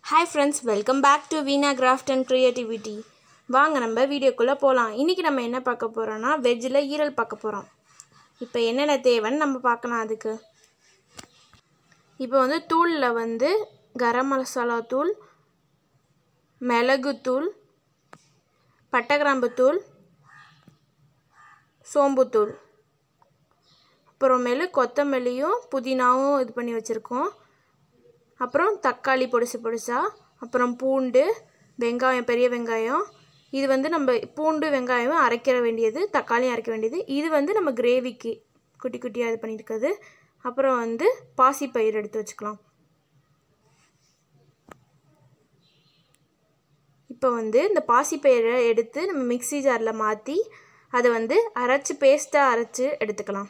Hi friends, welcome back to Veena Craft and Creativity. வாங்க நம்ம வீடியோக்குள்ள போலாம். இன்னைக்கு நம்ம என்ன பார்க்க போறோம்னா வெஜ்ல ஈரல் பார்க்க போறோம். இப்போ என்னென்ன தேவைன்னு நம்ம பார்க்கலாம் அதுக்கு. இப்போ தூள்ல கரம் மசாலா தூள், மிளகு தூள், பட்டை கிராம்பு தூள், சோம்பு தூள். அப்புறமேல கொத்தமல்லியும் புதினாவும் இது பண்ணி வச்சிருக்கோம். அப்புறம் தக்காளி பொடிசா, அப்புறம் பூண்டு, வெங்காயம் பெரிய வெங்காயம். இது நம்ம பூண்டு வெங்காயம் அரைக்க வேண்டியது, தக்காளியும் அரைக்க வேண்டியது. இது நம்ம கிரேவிக்கு குட்டி குட்டியா இது பண்ணிருக்கிறது. அப்புறம் பாசி பயிர் எடுத்து வச்சுக்கலாம். இப்போ இந்த பாசி பயிரை எடுத்து நம்ம மிக்ஸி ஜார்ல மாத்தி அதை அரைச்சு பேஸ்டா அரைச்சு எடுத்துக்கலாம்.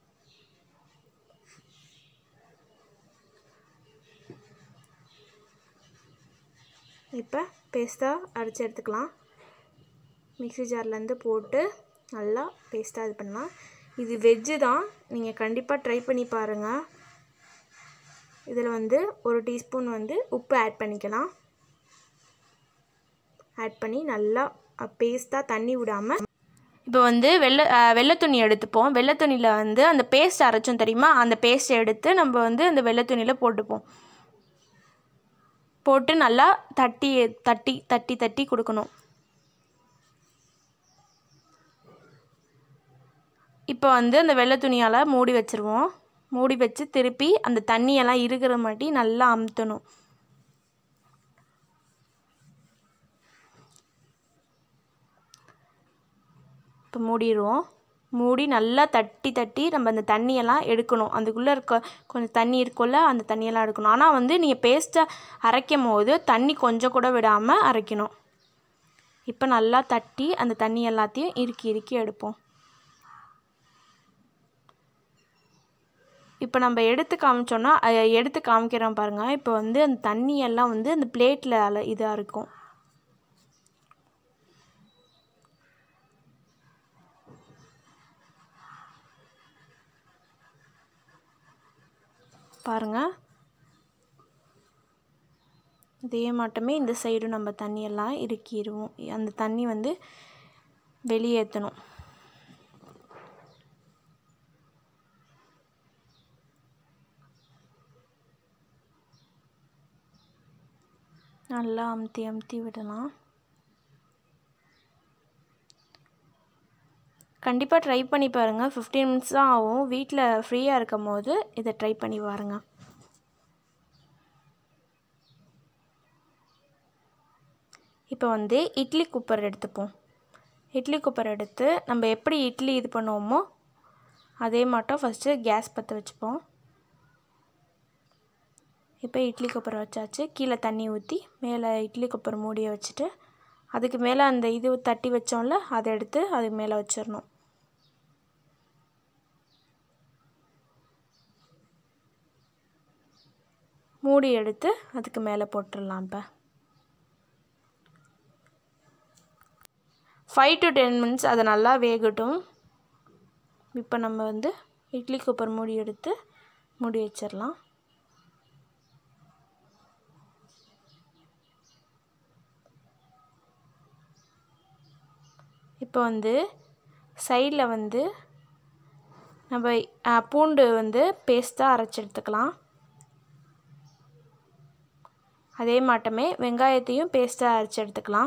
இப்போ பேஸ்டா அரைச்சு எடுத்துக்கலாம். மிக்ஸி ஜார்லேருந்து போட்டு நல்லா பேஸ்ட்டாக இது பண்ணலாம். இது வெஜ்ஜு தான், நீங்கள் கண்டிப்பாக ட்ரை பண்ணி பாருங்கள். இதில் 1 டீஸ்பூன் உப்பு ஆட் பண்ணிக்கலாம். ஆட் பண்ணி நல்லா பேஸ்ட்டாக தண்ணி விடாமல் இப்போ வெள்ளை துணி எடுத்துப்போம். வெள்ளை துணியில் அந்த பேஸ்ட் அரைச்சோம் தெரியுமா, அந்த பேஸ்ட்டை எடுத்து நம்ம அந்த வெள்ளை துணியில் போட்டுப்போம். போட்டு நல்லா தட்டி கொடுக்கணும். இப்போ அந்த வெள்ளை துணியால் மூடி வச்சுருவோம். மூடி வச்சு திருப்பி அந்த தண்ணியெல்லாம் இருக்கிற மாட்டி நல்லா அமுத்தணும். இப்போ மூடிடுவோம். மூடி நல்லா தட்டி நம்ம அந்த தண்ணியெல்லாம் எடுக்கணும். அதுக்குள்ளே இருக்க கொஞ்சம் தண்ணி இருக்குள்ள அந்த தண்ணியெல்லாம் எடுக்கணும். ஆனால் நீங்கள் பேஸ்ட்டை அரைக்கும் போது தண்ணி கொஞ்சம் கூட விடாமல் அரைக்கணும். இப்போ நல்லா தட்டி அந்த தண்ணி எல்லாத்தையும் இறுக்கி எடுப்போம். இப்போ நம்ம எடுத்து காமிச்சோன்னா எடுத்து காமிக்கிறோம் பாருங்கள். இப்போ அந்த தண்ணியெல்லாம் அந்த பிளேட்டில் இதாக இருக்கும். பாருங்கள், இதே மாட்டமே இந்த சைடு நம்ம தண்ணியெல்லாம் இறுக்கிடுவோம். அந்த தண்ணி வெளியேற்றணும். நல்லா அமுத்தி விடலாம். கண்டிப்பாக ட்ரை பண்ணி பாருங்கள். 15 மினிட்ஸ் தான் ஆகும். வீட்டில் ஃப்ரீயாக இருக்கும் போது இதை ட்ரை பண்ணி பாருங்கள். இப்போ இட்லி குக்கர் எடுத்துப்போம். இட்லி குக்கர் எடுத்து நம்ம எப்படி இட்லி இது பண்ணுவோமோ அதே மாட்டம் ஃபஸ்ட்டு கேஸ் பற்ற வச்சுப்போம். இப்போ இட்லி குக்கர் வச்சாச்சு. கீழே தண்ணி ஊற்றி மேலே இட்லி குக்கர் மூடியை வச்சுட்டு அதுக்கு மேலே அந்த இது தட்டி வச்சோம்ல அதை எடுத்து அதுக்கு மேலே வச்சிடணும். மூடி எடுத்து அதுக்கு மேலே போட்டுடலாம். இப்போ 5 to 10 மினிட்ஸ் அதை நல்லா வேகட்டும். இப்போ நம்ம இட்லி குக்கர் மூடி எடுத்து மூடி வச்சிடலாம். இப்போ சைடில் நம்ம பூண்டு பேஸ்ட்டாக அரைச்சி எடுத்துக்கலாம். அதே மாட்டமே வெங்காயத்தையும் பேஸ்ட்டாக அரைச்சி எடுத்துக்கலாம்.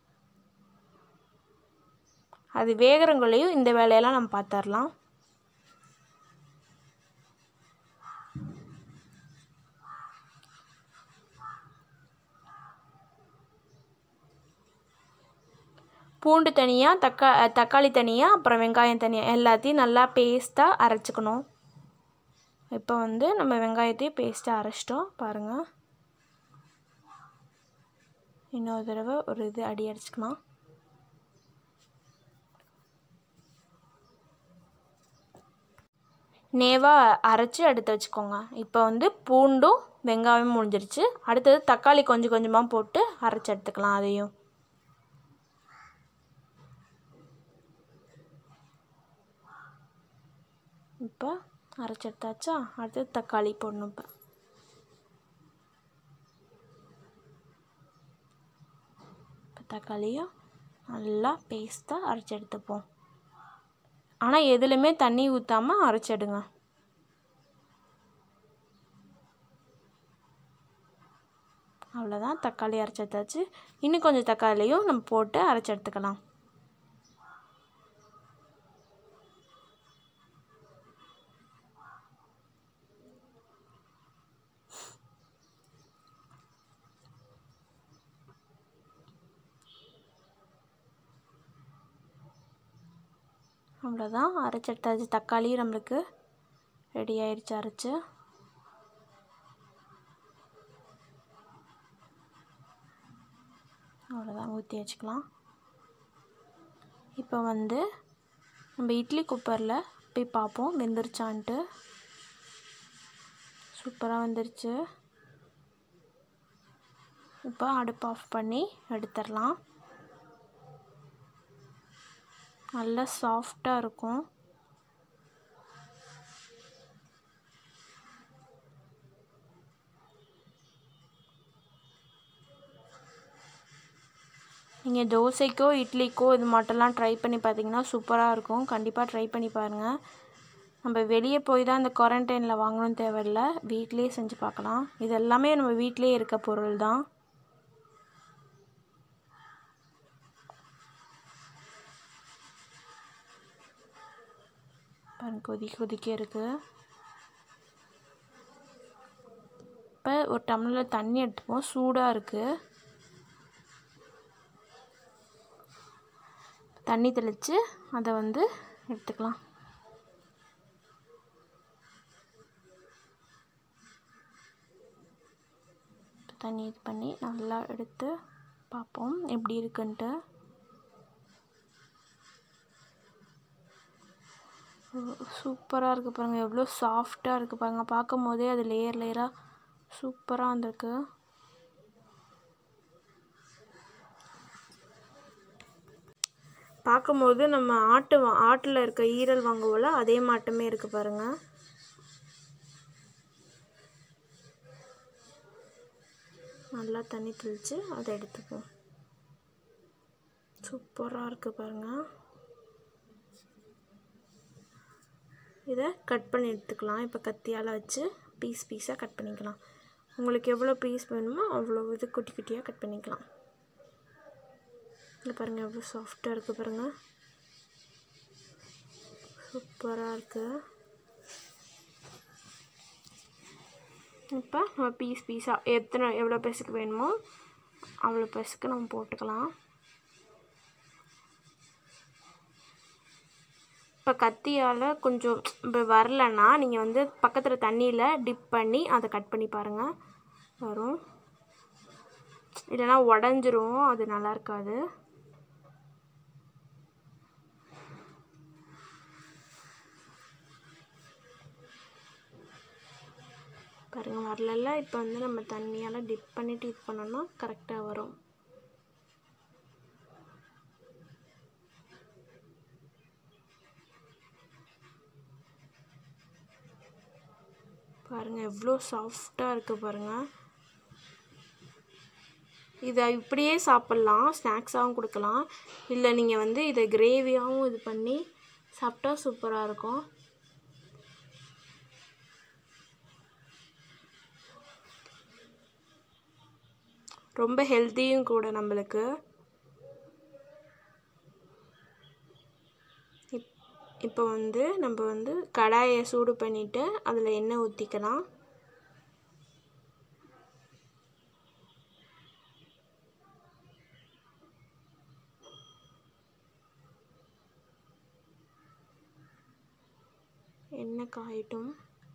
அது வேகிறங்குள்ளேயும் இந்த வேலையெல்லாம் நம்ம பார்த்துடலாம். பூண்டு தனியாக, தக்காளி தனியாக, அப்புறம் வெங்காயம் தனியாக எல்லாத்தையும் நல்லா பேஸ்ட்டாக அரைச்சிக்கணும். இப்போ நம்ம வெங்காயத்தையும் பேஸ்ட்டாக அரைச்சிட்டோம் பாருங்கள். இன்னொரு தடவை ஒரு இது அடி அடிச்சுக்கலாம். நேவாக அரைச்சி எடுத்து வச்சுக்கோங்க. இப்போ பூண்டும் வெங்காயமும் முடிஞ்சிருச்சு. அடுத்தது தக்காளி கொஞ்சம் கொஞ்சமாக போட்டு அரைச்சி எடுத்துக்கலாம். அதையும் இப்போ அரைச்சி எடுத்தாச்சா. அடுத்தது தக்காளி போடணும். இப்போ தக்காளியும் நல்லா பேஸ்ட்டாக அரைச்சி எடுத்துப்போம். ஆனால் எதுலையுமே தண்ணி ஊற்றாமல் அரைச்சிடுங்க. அவ்வளோதான், தக்காளி அரைச்சி எடுத்தாச்சு. இன்னும் கொஞ்சம் தக்காளியும் நம்ம போட்டு அரைச்சி எடுத்துக்கலாம். அவ்வளோதான், அரைச்சி எடுத்தாச்சு. தக்காளி நம்மளுக்கு ரெடி ஆயிடுச்சு அரைச்சி. அவ்வளோதான், ஊற்றி வச்சுக்கலாம். இப்போ வந்து நம்ம இட்லி குக்கரில் போய் பார்ப்போம் வெந்துருச்சான்ட்டு. சூப்பராக வெந்துருச்சு. இப்போ அடுப்பு ஆஃப் பண்ணி எடுத்துடலாம். நல்லா சாஃப்டாக இருக்கும். நீங்கள் தோசைக்கோ இட்லிக்கோ இது மட்டும்லாம் ட்ரை பண்ணி பார்த்தீங்கன்னா சூப்பராக இருக்கும். கண்டிப்பாக ட்ரை பண்ணி பாருங்கள். நம்ம வெளியே போய் தான் இந்த குவாரண்டைனில் வாங்கணும்னு தேவையில்லை, வீட்டிலே செஞ்சு பார்க்கலாம். இது எல்லாமே நம்ம வீட்டிலே இருக்க பொருள் தான். கொதிக்க இருக்குது. இப்போ ஒரு டம்ளர் தண்ணி எடுத்துப்போம். சூடாக இருக்குது. தண்ணி தெளித்து அதை வந்து எடுத்துக்கலாம். தண்ணி இது பண்ணி நல்லா எடுத்து பார்ப்போம் எப்படி இருக்குன்ட்டு. சூப்பராக இருக்குது பாருங்கள், எவ்வளோ சாஃப்டாக இருக்குது பாருங்கள். பார்க்கும் போதே அது லேயர் லேயராக சூப்பராக வந்திருக்கு. பார்க்கும்போது நம்ம ஆட்டில் இருக்க ஈரல் வாங்குவோம்ல, அதே மாட்டமே இருக்குது பாருங்கள். நல்லா தண்ணி தெளித்து அதை எடுத்துப்போம். சூப்பராக இருக்குது பாருங்கள். இதை கட் பண்ணி எடுத்துக்கலாம். இப்போ கத்தியால் வச்சு பீஸாக கட் பண்ணிக்கலாம். உங்களுக்கு எவ்வளோ பீஸ் வேணுமோ அவ்வளோ இது குட்டி குட்டியாக கட் பண்ணிக்கலாம். இங்கே பாருங்கள் எவ்வளோ சாஃப்டாக இருக்குது பாருங்கள். சூப்பராக இருக்குது. இப்போ நம்ம பீஸாக எவ்வளோ பீஸுக்கு வேணுமோ அவ்வளோ பீஸுக்கு நம்ம போட்டுக்கலாம். இப்போ கத்தியால் கொஞ்சம் இப்போ வரலன்னா நீங்கள் வந்து பக்கத்தில் தண்ணியில் டிப் பண்ணி அதை கட் பண்ணி பாருங்கள், வரும். இல்லைன்னா உடஞ்சிரும், அது நல்லா இருக்காது. பாருங்கள் வரல. இப்போ வந்து நம்ம தண்ணியால் டிப் பண்ணிவிட்டு இது பண்ணோன்னா கரெக்டாக வரும். பாருங்கள் எவ்வளோ சாஃப்டாக இருக்குது பாருங்கள். இதை இப்படியே சாப்பிட்லாம், ஸ்நாக்ஸாகவும் கொடுக்கலாம். இல்லை நீங்கள் வந்து இதை கிரேவியாகவும் இது பண்ணி சாப்பிட்டா சூப்பராக இருக்கும். ரொம்ப ஹெல்த்தியும் கூட நம்மளுக்கு. இப்போ வந்து நம்ம வந்து கடாயை சூடு பண்ணிவிட்டு அதில் எண்ணெய் ஊற்றிக்கலாம். எண்ணெய் காயட்டும்.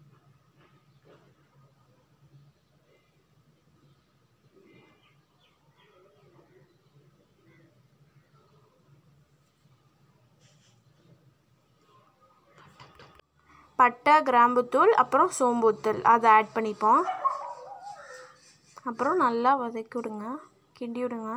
பட்டை, கிராம்புத்தூள், அப்புறம் சோம்புத்தூள் அதை ஆட் பண்ணிப்போம். அப்புறம் நல்லா வதக்கி விடுங்க, கிண்டி விடுங்க.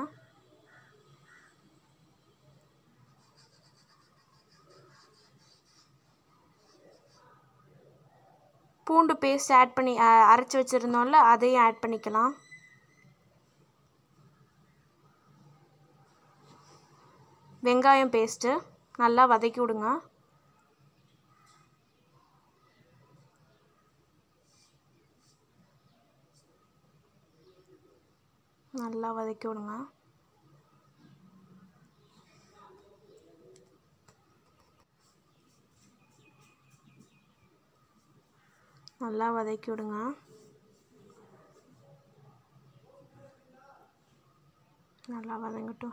பூண்டு பேஸ்ட் ஆட் பண்ணி அரைச்சி வச்சுருந்தோம்ல, அதையும் ஆட் பண்ணிக்கலாம். வெங்காயம் பேஸ்ட்டு நல்லா வதக்கி விடுங்க. நல்லா வதக்கி விடுங்க. நல்லா வதக்கி விடுங்க. நல்லா வதங்கட்டும்.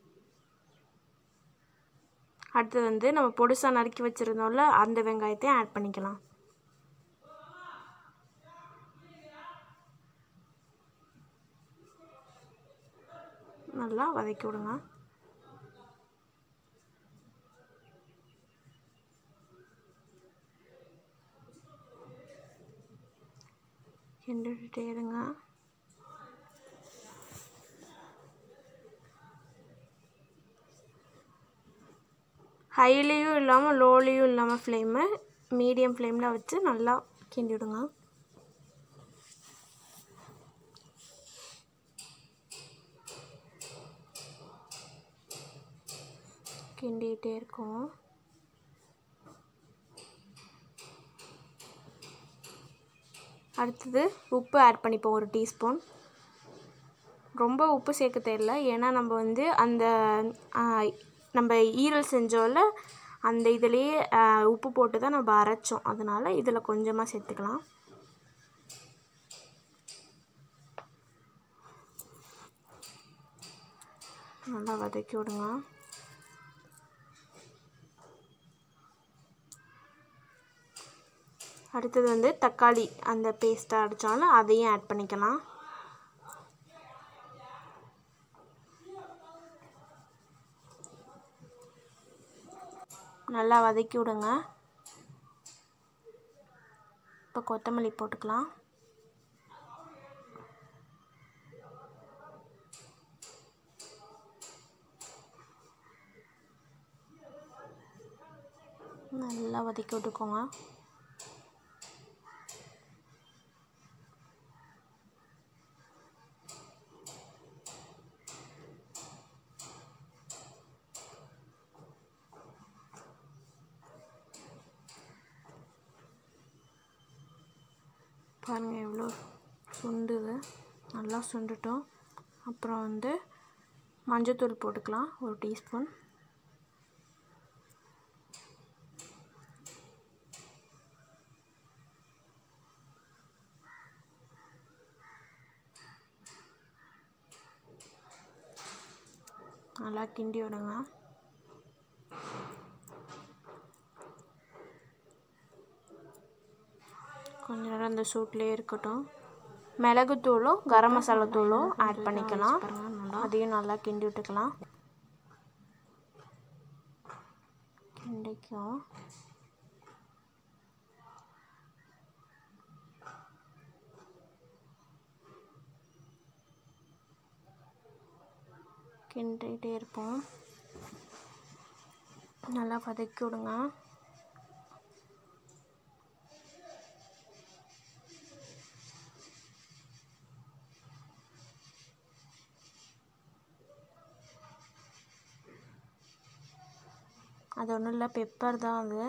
அடுத்து வந்து நம்ம பொடிசாக நறுக்கி வச்சுருந்தோம்ல அந்த வெங்காயத்தையும் ஆட் பண்ணிக்கலாம். நல்லா வதக்கி விடுங்க. கிண்டிட்டே இருங்க. ஹைலியும் இல்லாமல் லோலியும் இல்லாமல் ஃப்ளேமு மீடியம் ஃப்ளேமில் வச்சு நல்லா கிண்டி விடுங்க. கிண்டிகிட்டே இருக்கும். அடுத்தது உப்பு ஆட் பண்ணிப்போம், 1 டீஸ்பூன். ரொம்ப உப்பு சேர்க்க தேவையில்ல, ஏன்னா நம்ம வந்து அந்த நம்ம ஈரல் செஞ்சோம்ல அந்த இதுலேயே உப்பு போட்டு தான் நம்ம அரைச்சோம், அதனால் இதில் கொஞ்சமாக சேர்த்துக்கலாம். நல்லா வதக்கி விடுங்க. அடுத்தது வந்து தக்காளி அந்த பேஸ்ட்டை அடித்தாலும் அதையும் ஆட் பண்ணிக்கலாம். நல்லா வதக்கி விடுங்க. இப்போ கொத்தமல்லி போட்டுக்கலாம். நல்லா வதக்கி விட்டுக்கோங்க. பாருங்கள் எவ்வளோ சுண்டுது, நல்லா சுண்டுட்டோம். அப்புறம் வந்து மஞ்சத்தூள் போட்டுக்கலாம், 1 டீஸ்பூன். நல்லா கிண்டி விடுங்க. கொஞ்ச நேரம் அந்த சூட்லேயே இருக்கட்டும். மிளகுத்தூளும் கரம் மசாலா தூளும் ஆட் பண்ணிக்கலாம். அதையும் நல்லா கிண்டி விட்டுக்கலாம். கிண்டிக்கும். கிண்டிகிட்டே இருப்போம். நல்லா வதக்கி விடுங்க. அது ஒன்றும் இல்லை, பெப்பர் தான் அது.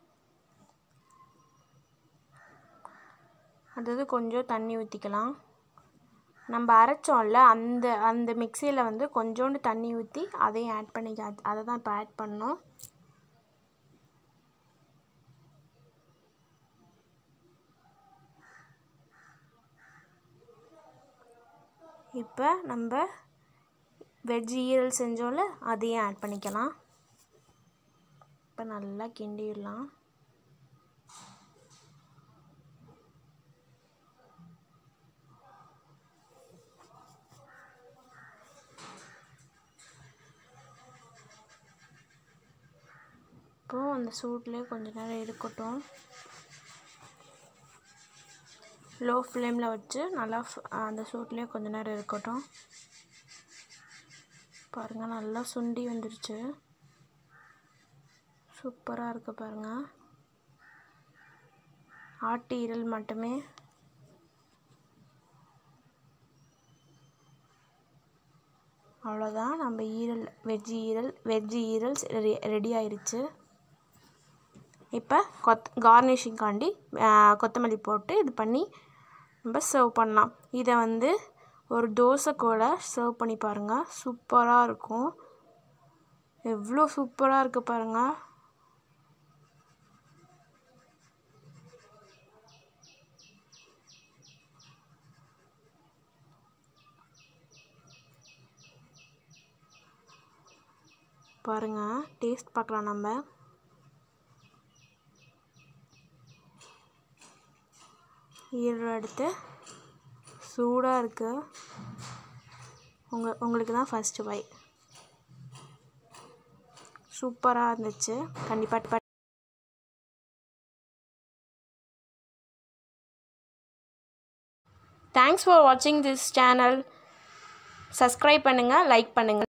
அதாவது கொஞ்சம் தண்ணி ஊற்றிக்கலாம். நம்ம அரைச்சோம்ல அந்த மிக்சியில் வந்து கொஞ்சோண்டு தண்ணி ஊற்றி அதையும் ஆட் பண்ணிக்க, அதை தான் இப்போ ஆட் பண்ணோம். இப்போ நம்ம வெஜ் ஈரல் செஞ்சோம்ல அதையும் ஆட் பண்ணிக்கலாம். இப்போ நல்லா கிண்டிடலாம். இப்போது அந்த சூட்லேயே கொஞ்ச நேரம் இருக்கட்டும். லோ ஃப்ளேமில் வச்சு நல்லா அந்த சூட்லேயே கொஞ்ச நேரம் இருக்கட்டும். பாருங்கள் நல்லா சுண்டி வந்துருச்சு, சூப்பராக இருக்குது பாருங்கள். ஆட்டு ஈரல் மட்டுமே அவ்வளோதான், நம்ம வெஜ் ஈரல் ரெடி ஆயிடுச்சு. இப்போ கார்னிஷிங்காண்டி கொத்தமல்லி போட்டு இது பண்ணி நம்ம சர்வ் பண்ணலாம். இதை வந்து ஒரு தோசை கூட சர்வ் பண்ணி பாருங்கள், சூப்பராக இருக்கும். எவ்வளோ சூப்பராக இருக்குது பாருங்கள். பாருங்கள், டேஸ்ட் பார்க்கலாம். நம்ம ஈரல் எடுத்து சூடாக இருக்குது. உங்களுக்கு தான் ஃபஸ்ட்டு பை. சூப்பராக இருந்துச்சு. கண்டிப்பாக தேங்க்ஸ் ஃபார் வாட்சிங் திஸ் சேனல். சப்ஸ்கிரைப் பண்ணுங்கள், லைக் பண்ணுங்கள்.